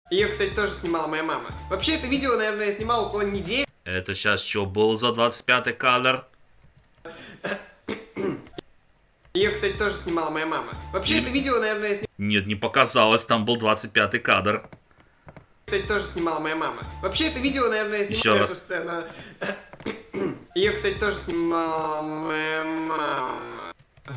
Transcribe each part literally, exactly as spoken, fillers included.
Ее, кстати, тоже снимала моя мама. Вообще, это видео, наверное, я снимал около недели. Это сейчас что был за двадцать пятый кадр? Ее, кстати, тоже снимала моя мама. Вообще, И... это видео, наверное, я снимал... Нет, не показалось, там был двадцать пятый кадр. Кстати, тоже снимала моя мама. Вообще, это видео, наверное, я снимал... Еще раз. Сцена. Ее, кстати, тоже снимала моя мама.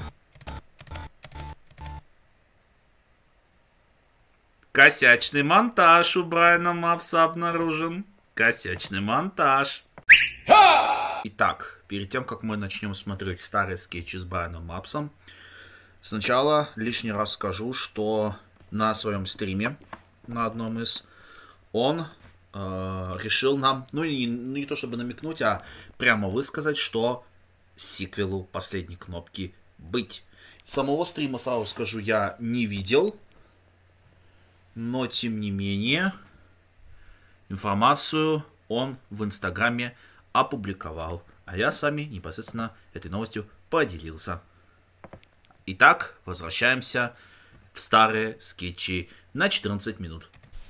Косячный монтаж у Брайана Мапса обнаружен. Косячный монтаж. Итак, перед тем, как мы начнем смотреть старые скетчи с Брайаном Мапсом, сначала лишний раз скажу, что на своем стриме, на одном из, он э, решил нам, ну не, не то чтобы намекнуть, а прямо высказать, что сиквелу «Последней кнопки» быть. Самого стрима, сразу скажу, я не видел. Но, тем не менее, информацию он в Инстаграме опубликовал. А я с вами непосредственно этой новостью поделился. Итак, возвращаемся в старые скетчи на четырнадцать минут.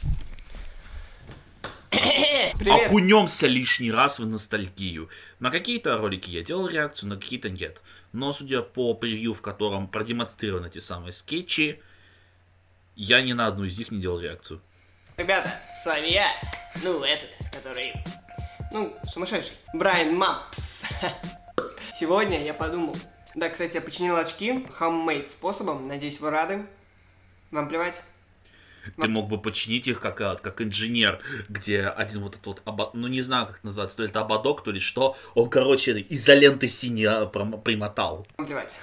Привет. Окунемся лишний раз в ностальгию. На какие-то ролики я делал реакцию, на какие-то нет. Но, судя по превью, в котором продемонстрированы эти самые скетчи, я ни на одну из них не делал реакцию. Ребята, с вами я, ну этот, который, ну, сумасшедший, Брайан Мапс. Сегодня я подумал, да, кстати, я починил очки handmade способом, надеюсь, вы рады. Вам плевать? Ты мог бы починить их как, как инженер, где один вот этот вот, обод... ну не знаю, как называется, то ли это ободок, то ли что, он, короче, изолентой синей примотал. Вам плевать.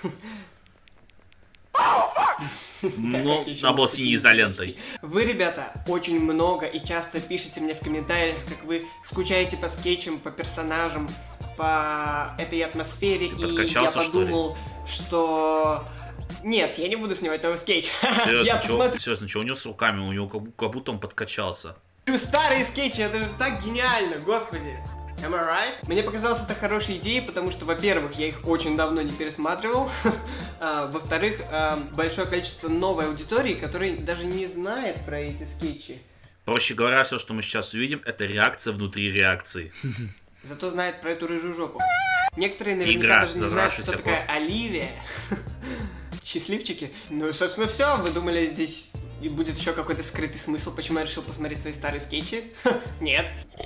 Ну, она была синей изолентой. Вы, ребята, очень много и часто пишете мне в комментариях, как вы скучаете по скетчам, по персонажам, по этой атмосфере. Ты и подкачался, я подумал, что... Нет, я не буду снимать новый скетч. Серьезно, я чё, посмотрю серьезно, что у него с руками? У него как, как будто он подкачался. старые скетчи, это же так гениально, господи. Am I right? Мне показалось это хорошей идеей, потому что, во-первых, я их очень давно не пересматривал. а, во-вторых, а, большое количество новой аудитории, которая даже не знает про эти скетчи. Проще говоря, все, что мы сейчас увидим, это реакция внутри реакции. Зато знает про эту рыжую жопу. Некоторые наверняка Тигра, даже не знают, кто такая кот. Оливия. Счастливчики. Ну и, собственно, все. Вы думали, здесь будет еще какой-то скрытый смысл, почему я решил посмотреть свои старые скетчи? Нет.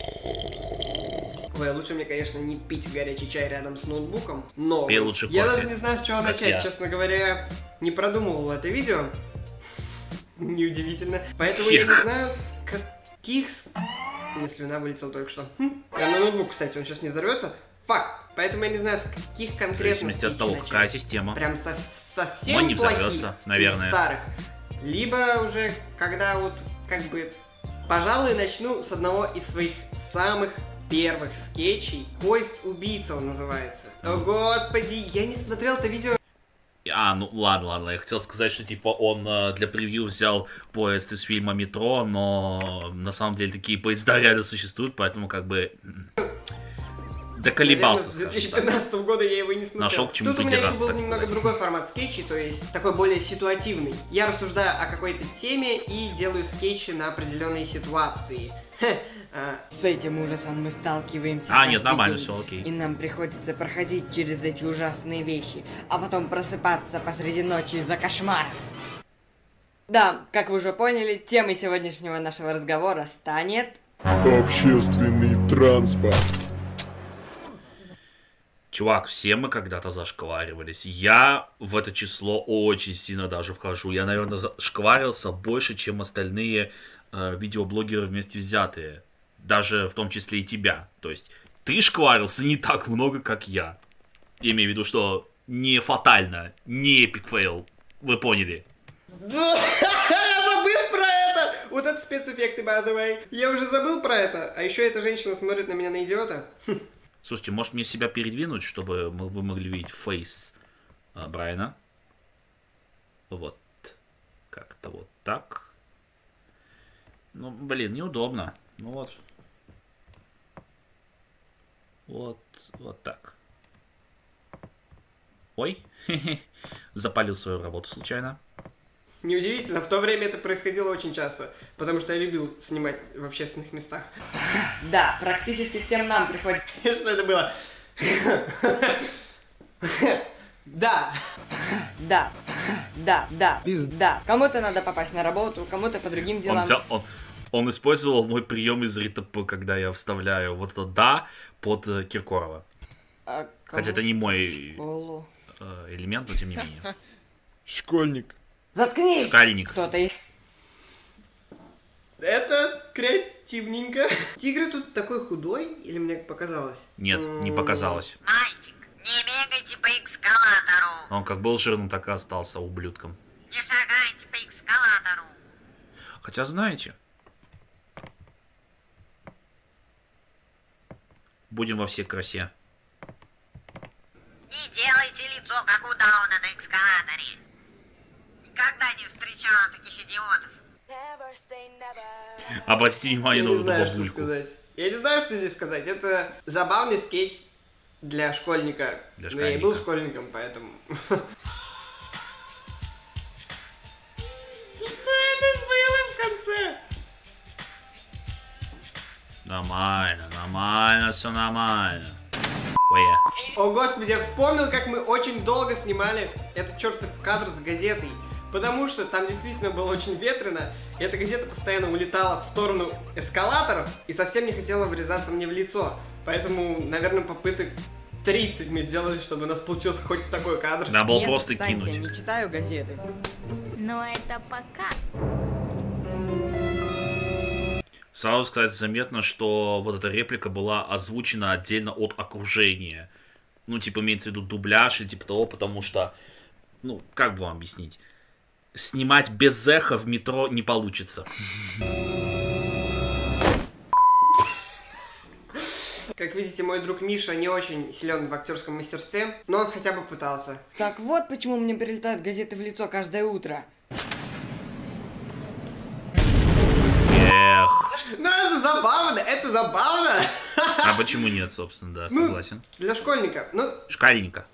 Ой, лучше мне, конечно, не пить горячий чай рядом с ноутбуком, но Пей лучше я кофе, даже не знаю, с чего начать. я. Честно говоря, не продумывал это видео. Неудивительно. Поэтому я не знаю, с каких... Мне слюна вылетела только что. Хм. Я на ноутбук, кстати, он сейчас не взорвется. Фак. Поэтому я не знаю, с каких конкретно... В зависимости от того, какая система. Прям со совсем Он не плохих, взорвется, наверное. старых. Либо уже, когда вот, как бы, пожалуй, начну с одного из своих самых первых скетчей. «Поезд убийца» он называется. О, господи, я не смотрел это видео. А, ну ладно, ладно, я хотел сказать, что типа он э, для превью взял поезд из фильма «Метро», но на самом деле такие поезда реально существуют, поэтому как бы доколебался, Наверное, с скажем две тысячи так. пятнадцатого года я его не смотрел. Нашел к чему Тут у меня еще придираться, был так немного сказать. другой формат скетчей, то есть такой более ситуативный. Я рассуждаю о какой-то теме и делаю скетчи на определенные ситуации. Хе, а, С этим ужасом мы сталкиваемся А, каждый нет, нормально, день, все окей. и нам приходится проходить через эти ужасные вещи, а потом просыпаться посреди ночи из-за кошмаров. Да, как вы уже поняли, темой сегодняшнего нашего разговора станет... Общественный транспорт. Чувак, все мы когда-то зашкваривались. Я в это число очень сильно даже вхожу. Я, наверное, зашкварился больше, чем остальные э, видеоблогеры вместе взятые. Даже в том числе и тебя. То есть ты шкварился не так много, как я. Я имею в виду, что не фатально, не эпик фейл. Вы поняли? Да, я забыл про это! Вот это спецэффекты, by the way. Я уже забыл про это. А еще эта женщина смотрит на меня на идиота. Слушайте, может мне себя передвинуть, чтобы мы, вы могли видеть фейс а, Брайана? Вот. Как-то вот так. Ну, блин, неудобно. Ну вот. Вот, вот так. Ой, запалил свою работу случайно. Неудивительно, в то время это происходило очень часто, потому что я любил снимать в общественных местах. Да, практически всем нам приходится... Что это было? Да. Да, да, да, да. Кому-то надо попасть на работу, кому-то по другим делам. Он, взял, он, он использовал мой прием из РИТП, когда я вставляю вот это «да» под э, Киркорова. А Хотя это не мой школу. э, элемент, но тем не менее. Школьник. Заткнись! Шкальник. Кто-то из... Это креативненько. Тигр тут такой худой, или мне показалось? Нет, не показалось. Мальчик, не бегайте по эскалатору. Он как был жирным, так и остался ублюдком. Не шагайте по эскалатору. Хотя, знаете, будем во всей красе. Не делайте лицо, как у Дауна на эскалаторе. Никогда не встречала таких идиотов. Обратите внимание Я на не вот знаю, эту что бабульку. сказать. Я не знаю, что здесь сказать. Это забавный скетч для школьника. Для Но я и был школьника. школьником, поэтому... Что это было в конце? Нормально, нормально, все нормально. Ой, О, господи, я вспомнил, как мы очень долго снимали этот чертов кадр с газетой. Потому что там действительно было очень ветрено, и эта газета постоянно улетала в сторону эскалаторов и совсем не хотела врезаться мне в лицо. Поэтому, наверное, попыток тридцать мы сделали, чтобы у нас получился хоть такой кадр. надо было Нет, просто отстаньте, кинуть. не читаю газеты. Но это пока. Сразу, кстати, заметно, что вот эта реплика была озвучена отдельно от окружения. Ну, типа, имеется в виду дубляж и типа того, потому что, ну, как бы вам объяснить? Снимать без эха в метро не получится. Как видите, мой друг Миша не очень силен в актерском мастерстве, но он хотя бы пытался. Так вот почему мне прилетают газеты в лицо каждое утро. Эх. Ну, это забавно, это забавно. А почему нет, собственно, да, Ну, согласен. для школьника. Ну, Шкальника.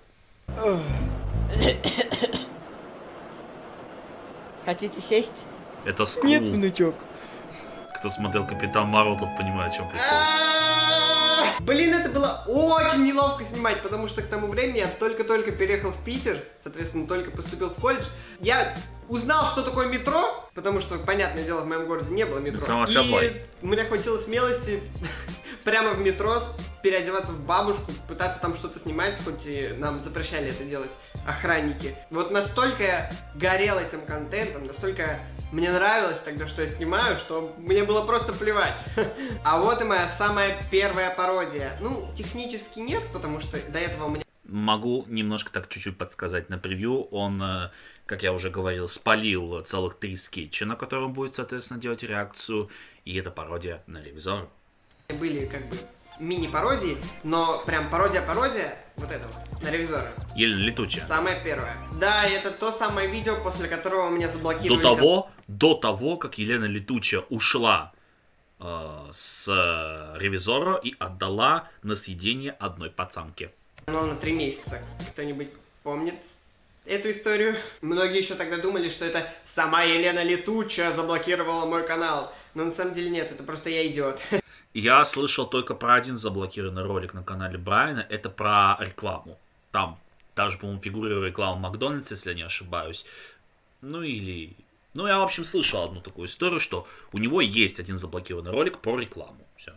Хотите сесть? Это скул. Нет, внучок. Кто смотрел Капитан Марвел, тот понимает, о чем прикол. А-а-а! Блин, это было очень неловко снимать, потому что к тому времени я только-только переехал в Питер, соответственно, только поступил в колледж. Я узнал, что такое метро, потому что, понятное дело, в моем городе не было метро. Ну, само собой. И у меня хватило смелости прямо в метро переодеваться в бабушку, пытаться там что-то снимать, хоть и нам запрещали это делать охранники. Вот настолько я горел этим контентом, настолько мне нравилось тогда, что я снимаю, что мне было просто плевать. А вот и моя самая первая пародия. Ну, технически нет, потому что до этого у меня... Могу немножко так чуть-чуть подсказать на превью. Он, э, как я уже говорил, спалил целых три скетча, на котором будет, соответственно, делать реакцию. И это пародия на Ревизора. были как бы мини-пародии, но прям пародия-пародия вот этого, на Ревизора. Елена Летучая. Самое первое. Да, и это то самое видео, после которого меня заблокировали. До того, до того, как Елена Летучая ушла э, с э, Ревизора и отдала на съедение одной пацанке. канал на три месяца. Кто-нибудь помнит эту историю? Многие еще тогда думали, что это сама Елена Летучая заблокировала мой канал. Но на самом деле нет, это просто я идиот. Я слышал только про один заблокированный ролик на канале Брайана. Это про рекламу. Там даже, по-моему, фигурирует реклама Макдональдса, если я не ошибаюсь. Ну или... Ну, я, в общем, слышал одну такую историю, что у него есть один заблокированный ролик про рекламу. Все.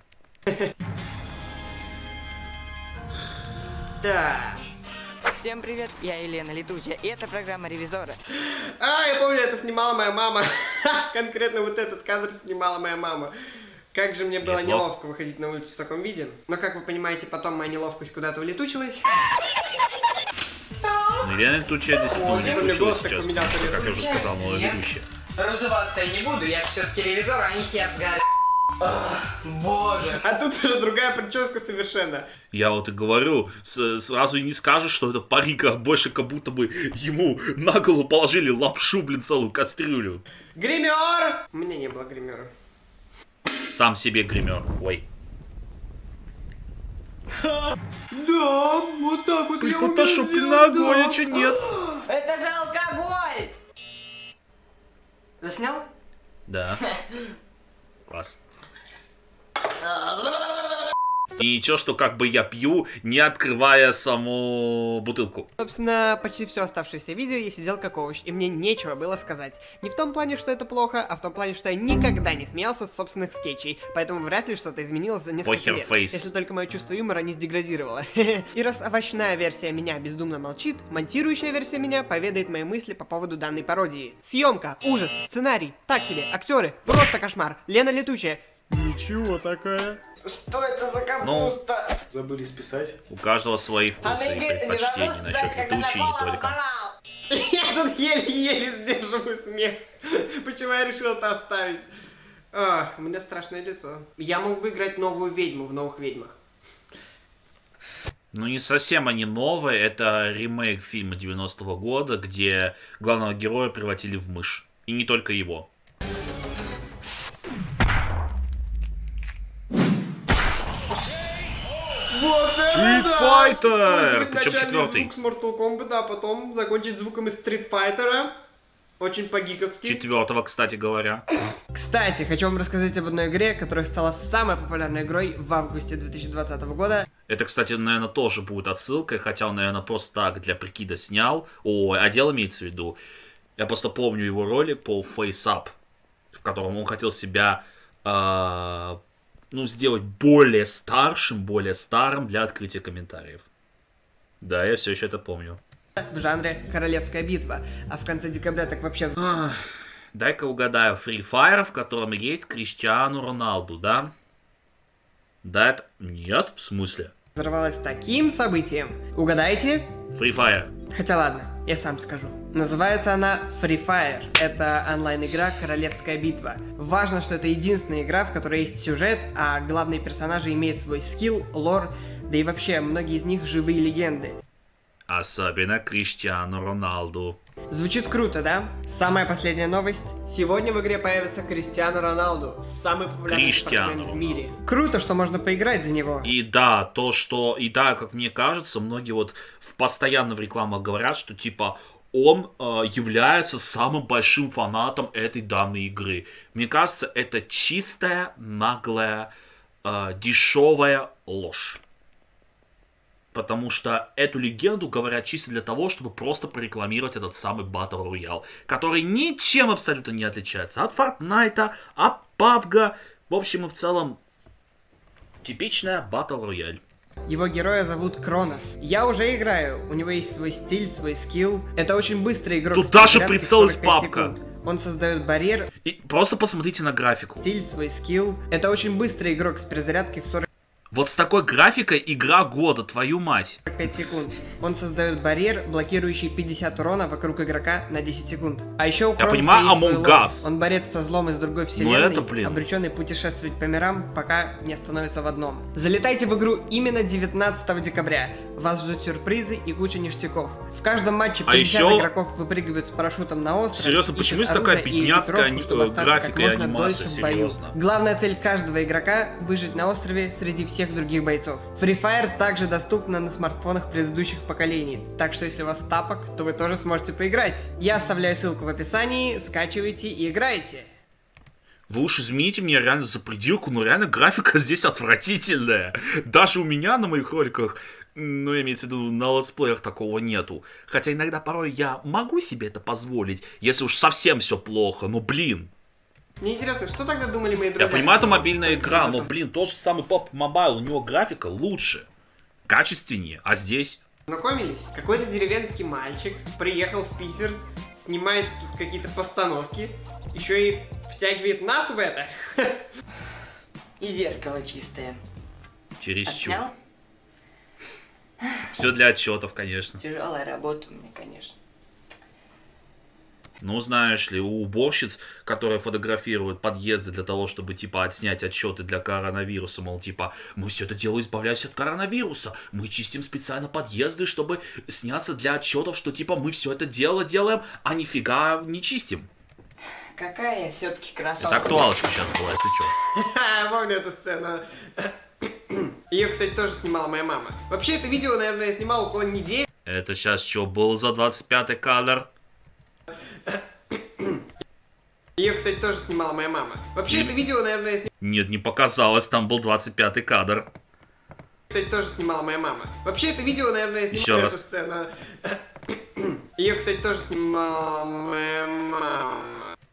Да. Всем привет, я Елена Летучая, и это программа Ревизора. А, я помню, это снимала моя мама. Конкретно вот этот кадр снимала моя мама. Как же мне было Неплохо. неловко выходить на улицу в таком виде. Но, как вы понимаете, потом моя неловкость куда-то улетучилась. Ну, Елена Летучая действительно Ой, не у меня улетучилась голос так сейчас, поменялся, потому что, как я уже Летучая. сказал, она ведущая. Разуваться я не буду, я же все-таки Ревизор, а не хер с горы. Боже. А тут уже другая прическа совершенно. Я вот и говорю, с- сразу и не скажешь, что это парик, а больше как будто бы ему на голову положили лапшу, блин, целую кастрюлю. Гример! У меня не было гримера. Сам себе гример. Ой. Да, вот так вот я умею Фотошоп делать, ногой, да. а чё нет? Это же алкоголь! Заснял? Да. Класс. И ничего, что как бы я пью, не открывая саму бутылку. Собственно, почти все оставшееся видео я сидел как овощ, и мне нечего было сказать. Не в том плане, что это плохо, а в том плане, что я никогда не смеялся с собственных скетчей, поэтому вряд ли что-то изменилось за несколько Похер лет, фейс. если только мое чувство юмора не сдеградировало. И раз овощная версия меня бездумно молчит, монтирующая версия меня поведает мои мысли по поводу данной пародии. Съемка, ужас, сценарий, так себе, актеры, просто кошмар, Лена Летучая. Ничего такая. Что это за капуста? Забыли списать. У каждого свои вкусы и предпочтения насчет летучей не только. Я тут еле-еле сдерживаю смех. Почему я решил это оставить? А, у меня страшное лицо. Я мог бы играть новую ведьму в новых ведьмах. Ну не совсем они новые, это ремейк фильма девяностого года, где главного героя превратили в мышь. И не только его. Вот Street Fighter! Причем четвертый. Звук с Mortal Kombat, да, потом закончить звуком из Street Fighter. Очень по-гиковски. Четвертого, кстати говоря. Кстати, хочу вам рассказать об одной игре, которая стала самой популярной игрой в августе две тысячи двадцатого года. Это, кстати, наверное, тоже будет отсылкой, хотя он, наверное, просто так для прикида снял. О, отдел имеется в виду. Я просто помню его ролик по Face Up, в котором он хотел себя... Э ну, сделать более старшим, более старым для открытия комментариев. Да, я все еще это помню. В жанре Королевская битва. А в конце декабря так вообще... Дай-ка угадаю, Free Fire, в котором есть Криштиану Роналду, да? Да, это... Нет, в смысле? Взорвалась таким событием. Угадайте? Free Fire. Хотя ладно, я сам скажу. Называется она Free Fire. Это онлайн-игра Королевская битва. Важно, что это единственная игра, в которой есть сюжет, а главные персонажи имеют свой скилл, лор, да и вообще многие из них живые легенды. Особенно Криштиану Роналду. Звучит круто, да? Самая последняя новость. Сегодня в игре появится Криштиану Роналду, самый популярный Криштиану. спортсмен в мире. Круто, что можно поиграть за него. И да, то, что... И да, как мне кажется, многие вот в, постоянно в рекламах говорят, что типа он э, является самым большим фанатом этой данной игры. Мне кажется, это чистая, наглая, э, дешевая ложь. Потому что эту легенду говорят чисто для того, чтобы просто прорекламировать этот самый Battle Royale, который ничем абсолютно не отличается от Fortnite, от пабга. В общем и в целом, типичная Battle Royale. Его героя зовут Кронос. Я уже играю, у него есть свой стиль, свой скилл. Это очень быстрый игрок. Тут даже прицел из пабга. Он создает барьер. И просто посмотрите на графику. Стиль, свой скилл. Это очень быстрый игрок с перезарядкой в сорок Вот с такой графикой игра года, твою мать. пять секунд. Он создает барьер, блокирующий пятьдесят урона вокруг игрока на десять секунд. А еще у Кроноса понимаю, есть свой Among лор. Us. Он борец со злом из другой вселенной, это, блин. обреченный путешествовать по мирам, пока не остановится в одном. Залетайте в игру именно девятнадцатого декабря. Вас ждут сюрпризы и куча ништяков. В каждом матче А пятьдесят еще... игроков выпрыгивают с парашютом на остров. Серьезно, почему есть такая бедняцкая ани... графика и анимация, серьезно? Главная цель каждого игрока — выжить на острове среди всех других бойцов. Free Fire также доступна на смартфонах предыдущих поколений, так что если у вас тапок, то вы тоже сможете поиграть. Я оставляю ссылку в описании, скачивайте и играйте. Вы уж извините меня реально за пределку, но реально графика здесь отвратительная. Даже у меня на моих роликах, ну, имеется в виду, на летсплеях такого нету. Хотя иногда порой я могу себе это позволить, если уж совсем все плохо, но блин. Мне интересно, что тогда думали мои друзья? Я понимаю, это мобильная игра, но, блин, тот же самый пабг Mobile, у него графика лучше, качественнее, а здесь... Знакомились? Какой-то деревенский мальчик приехал в Питер, снимает тут какие-то постановки, еще и втягивает нас в это. И зеркало чистое. Чересчур. Отснял? Все для отчетов, конечно. Тяжелая работа у меня, конечно. Ну, знаешь ли, у уборщиц, которые фотографируют подъезды для того, чтобы, типа, отснять отчеты для коронавируса, мол, типа, мы все это дело избавляемся от коронавируса, мы чистим специально подъезды, чтобы сняться для отчетов, что, типа, мы все это дело делаем, а нифига не чистим. Какая все-таки красотка. Это актуалочка сейчас была, если что. Я помню эту сцену. Ее, кстати, тоже снимала моя мама. Вообще, это видео, наверное, я снимал около недели. Это сейчас что был за двадцать пятый кадр? Ее, кстати, тоже снимала моя мама. Вообще, это видео, наверное, я снимала... Нет, не показалось, там был двадцать пятый кадр. Кстати, тоже снимала моя мама. Вообще, это видео, наверное, я снимала... Еще раз. Сцена... Ее, кстати, тоже снимала моя мама.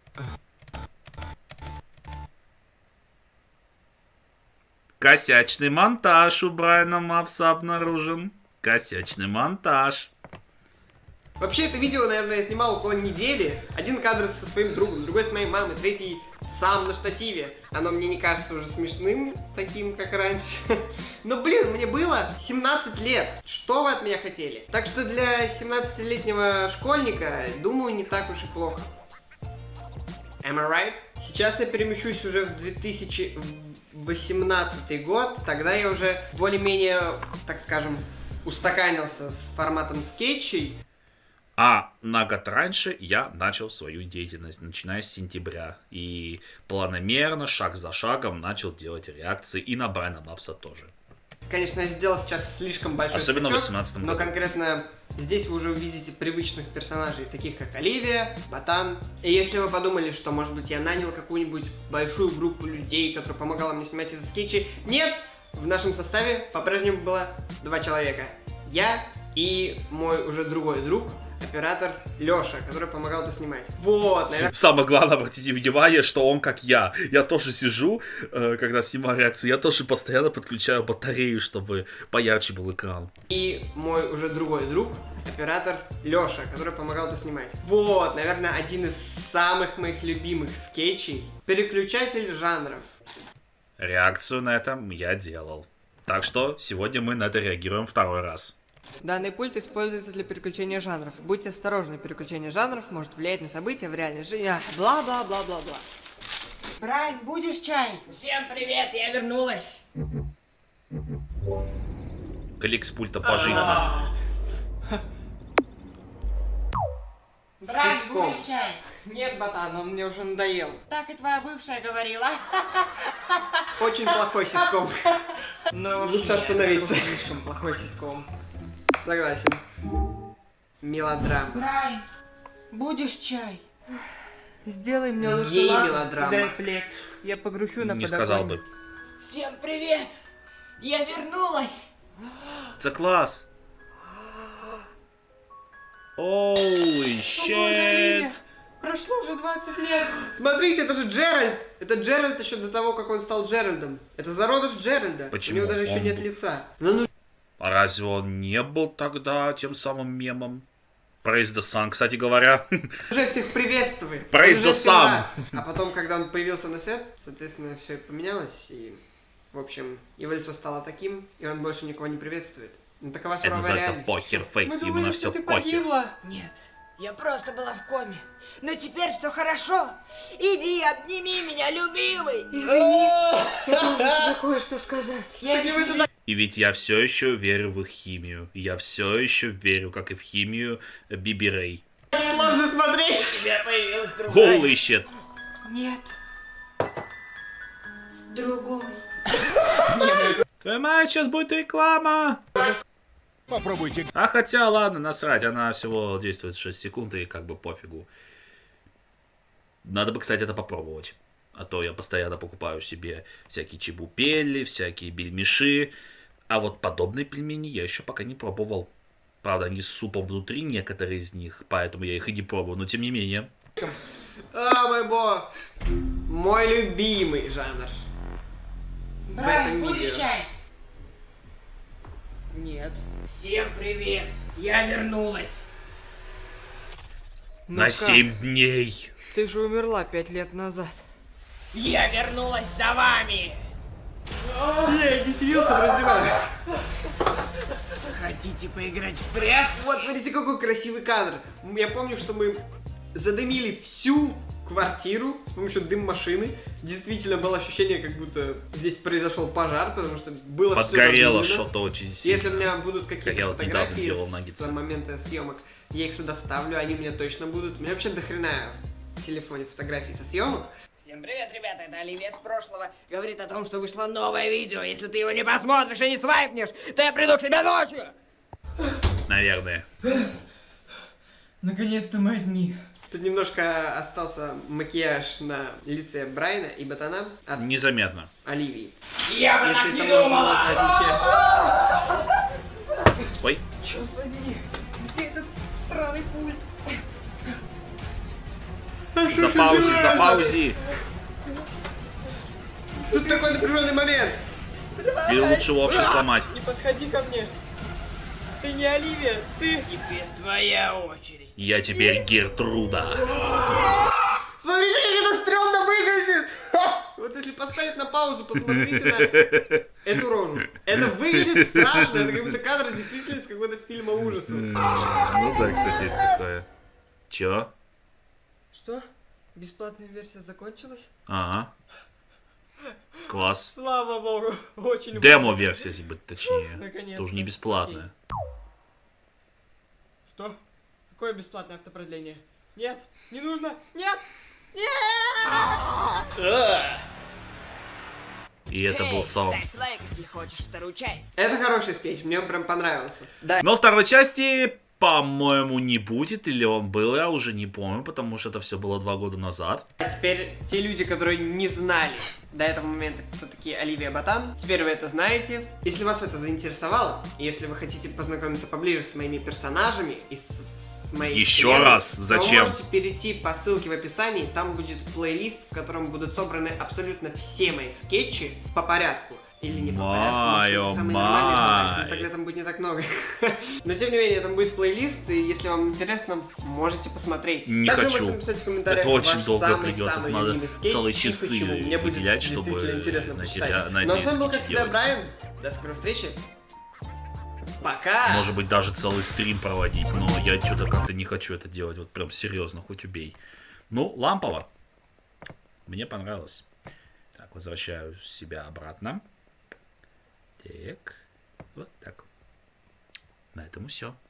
Косячный монтаж у Брайана Мапса обнаружен. Косячный монтаж. Вообще, это видео, наверное, я снимал около недели. Один кадр со своим другом, другой с моей мамой, третий сам на штативе. Оно мне не кажется уже смешным, таким, как раньше. Но, блин, мне было семнадцать лет. Что вы от меня хотели? Так что для семнадцатилетнего школьника, думаю, не так уж и плохо. Am I right? Сейчас я перемещусь уже в две тысячи восемнадцатый год. Тогда я уже более-менее, так скажем, устаканился с форматом скетчей. А на год раньше я начал свою деятельность, начиная с сентября. И планомерно, шаг за шагом, начал делать реакции и на Брайана Мапса тоже. Конечно, я сделал сейчас слишком большой Особенно в скачок, восемнадцатом но году. конкретно здесь вы уже увидите привычных персонажей, таких как Оливия, Ботан. И если вы подумали, что, может быть, я нанял какую-нибудь большую группу людей, которая помогала мне снимать эти скетчи, нет! В нашем составе по-прежнему было два человека. Я и мой уже другой друг, оператор Лёша, который помогал это снимать. Вот, наверное... Самое главное, обратите внимание, что он как я. Я тоже сижу, э, когда снимаю реакцию, я тоже постоянно подключаю батарею, чтобы поярче был экран. И мой уже другой друг, оператор Лёша, который помогал это снимать. Вот, наверное, один из самых моих любимых скетчей. Переключатель жанров. Реакцию на это я делал. Так что сегодня мы на это реагируем второй раз. Данный пульт используется для переключения жанров. Будьте осторожны, переключение жанров может влиять на события в реальной жизни. Бла-бла-бла-бла-бла. Брайан, будешь чай? Всем привет, я вернулась. Клик с пульта по жизни. Брайан, Ситком. будешь чай? Нет, Ботан, он мне уже надоел. Так и твоя бывшая говорила. Очень плохой ситком. Но Лучше остановиться. Слишком плохой ситком. Согласен. Мелодрама. Брайан, будешь чай? Сделай мне лучше Гей лапу мелодрама. и дай плед. Я погрущу на Не подоконник. сказал бы. Всем привет! Я вернулась! Это класс. Оуи, щет. Прошло уже двадцать лет. Смотрите, это же Джеральд! Это Джеральд еще до того, как он стал Джеральдом. Это зародыш Джеральда. Почему? У него даже еще Он нет был- лица. Ну, ну А разве он не был тогда тем самым мемом? Praise the Sun, кстати говоря. уже всех приветствует. Praise Он уже the всем sun. рад. А потом, когда он появился на свет, соответственно, все поменялось. И, в общем, его лицо стало таким, и он больше никого не приветствует. Ну, такова Это суровая называется реальность. похер фейс, Мы ему думали, на что все ты похер. погибла. Нет, я просто была в коме. Но теперь все хорошо. Иди, обними меня, любимый. Тебе кое-что сказать. Почему это так? И ведь я все еще верю в их химию. Я все еще верю, как и в химию Биби Рэй. Сложно смотреть. У тебя появилась другая. Holy shit. Нет. Другой. Твоя мать, сейчас будет реклама. Попробуйте. А хотя, ладно, насрать, она всего действует шесть секунд и как бы пофигу. Надо бы, кстати, это попробовать. А то я постоянно покупаю себе всякие чебупели, всякие бельмеши. А вот подобные пельмени я еще пока не пробовал. Правда, они с супом внутри, некоторые из них, поэтому я их и не пробую, но тем не менее. А, мой бог. Мой любимый жанр. В этом Брайан, будешь видео. чай? Нет. Всем привет. Я вернулась. Ну На как? семь дней. Ты же умерла пять лет назад. Я вернулась за вами. Я не раздеваю. Хотите поиграть в прятки? Вот, смотрите, какой красивый кадр. Я помню, что мы задымили всю квартиру с помощью дым-машины. Действительно было ощущение, как будто здесь произошел пожар, потому что было всё Подгорело задымлено. что-то очень сильно. Если у меня будут Как какие-то я вот недавно фотографии делал с наггетсы. момента съемок, я их сюда вставлю, они у меня точно будут. У меня вообще дохрена в телефоне фотографий со съемок. Всем привет, ребята, это Оливия с прошлого. Говорит о том, что вышло новое видео. Если ты его не посмотришь и не свайпнешь, то я приду к тебе ночью. Наверное. Наконец-то мы одни. Тут немножко остался макияж на лице Брайана и Ботана от Незаметно. Оливии. Я бы так Если не это можно думала! назвать отличие. Ой. Черт возьми, где этот странный пульт? Запаузи, запаузи. Тут такой напряженный момент. Или лучше его вообще сломать. Не подходи ко мне. Ты не Оливия, ты... Теперь твоя очередь. Я теперь Гертруда. Смотрите, как это стрёмно выглядит! Ха! Вот если поставить на паузу, посмотрите на эту рожу. Это выглядит страшно, это как будто кадр действительно из какого-то фильма ужасов. Ну да, кстати, есть такое. Чё? Что? Бесплатная версия закончилась? Ага. Класс. Слава богу, очень люблю. Демо-версия, если быть точнее. Наконец-то. Тоже не бесплатная. Что? Какое бесплатное автопродление? Нет, не нужно, нет! И это был саунд. Ставь лайк, если хочешь вторую часть. Это хороший скетч, мне он прям понравился. Да, Но второй части, по-моему, не будет. Или он был, я уже не помню, потому что это все было два года назад. теперь те люди, которые не знали до этого момента, кто такие Оливия Ботан, теперь вы это знаете. Если вас это заинтересовало, и если вы хотите познакомиться поближе с моими персонажами и с, с моей Еще вселенной, раз, то зачем? вы можете перейти по ссылке в описании, там будет плейлист, в котором будут собраны абсолютно все мои скетчи по порядку. Или не по порядку, может, Май, быть, самый о нормальный порядок, май. но тогда там будет не так много. Но тем не менее, там будет плейлист, и если вам интересно, можете посмотреть. Не Также хочу. можете написать в комментариях Это очень ваш долго самый, придется. самый Надо любимый скетч целые и часы почему. Мне будет выделять, чтобы действительно интересно найти, почитать. найти Ну а с вами был, скетчи как всегда, делать. Брайан. До скорой встречи. Пока! Может быть, даже целый стрим проводить, но я что-то как-то не хочу это делать. Вот прям серьезно, хоть убей. Ну, лампово. Мне понравилось. Так, возвращаю себя обратно. Так, вот так. На этом все.